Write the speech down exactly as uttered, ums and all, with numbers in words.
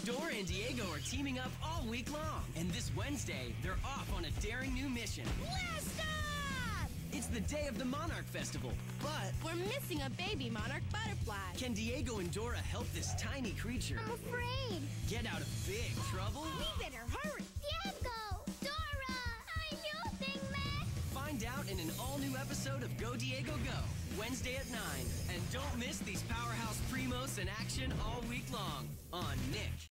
Dora and Diego are teaming up all week long. And this Wednesday, they're off on a daring new mission. Blast off! It's the day of the Monarch Festival, but we're missing a baby monarch butterfly. Can Diego and Dora help this tiny creature I'm afraid. get out of big trouble? We better hurry. Diego! Dora! I'm using me! Find out in an all-new episode of Go Diego Go, Wednesday at nine. And don't miss these powerhouse primos in action all week long on Nick.